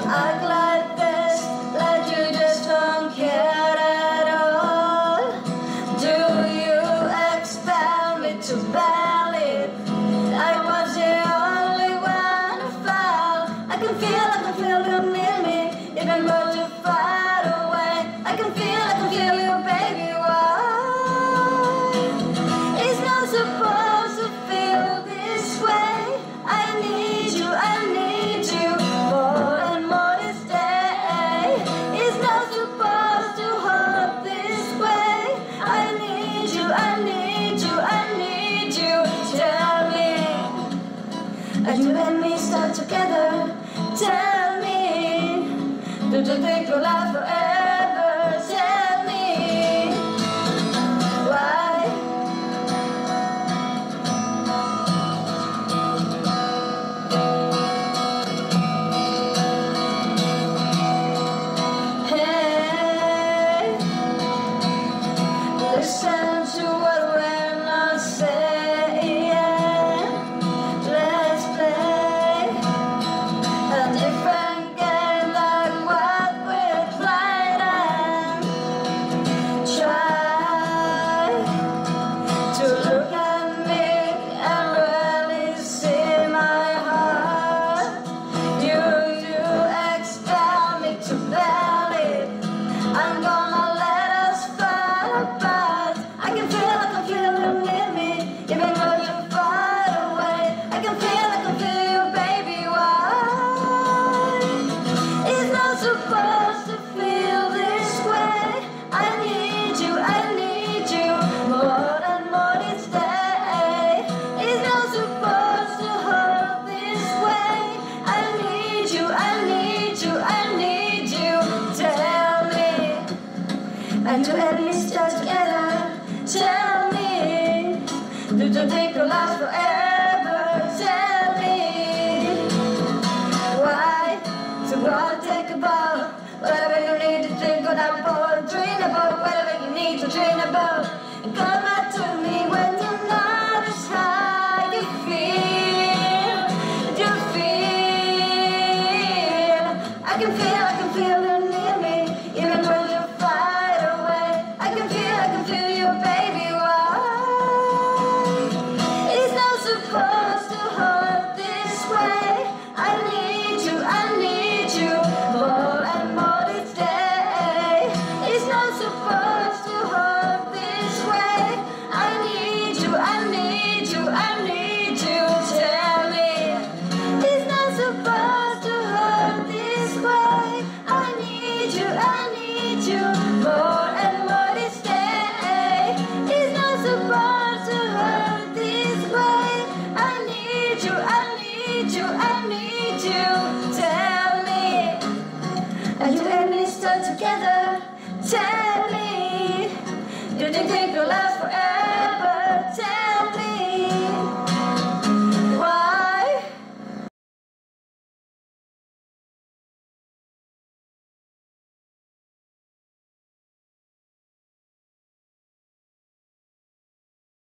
act like this, like you just don't care at all. Do you expect me to believe I was the only one who fell? I can feel you near me, even though you're far away. I can feel you, baby. Why? It's not supposed to feel this way. I need you more and more each day. It's not supposed to hurt this way. I need you. Tell me, are you and me stuck together? Tell me, do you think you'll last forever? Tell me, why? Hey, listen to what we're not saying. Let's play a different game than what we're playing. Try to look at me and really see my heart. You expect me to believe I'm gonna let us fall apart. I can feel you near me, even though you're far away. I can feel you, baby. Why? It's not supposed to feel this way. I need you more and more each day. It's not supposed to hurt this way. I need you. Tell me, and you and me stuck together. Tell me, do you think you'll last forever? Tell me, why? So go and take a bow, whatever you need to drink on that boat. Dream about whatever you need to dream about. And come back to me when you're not as high. You feel. I can feel you near me, even when you're far away. I can feel you, baby. Why? It's not supposed to hurt this way. I need you more and more each day. It's not supposed to hurt this way. I need you. Tell me, it's not supposed to hurt this way. I need you more and more each day. It's not supposed to hurt this way. I need you. Tell me, are you and me stuck together? Tell me, do you think you'll last forever?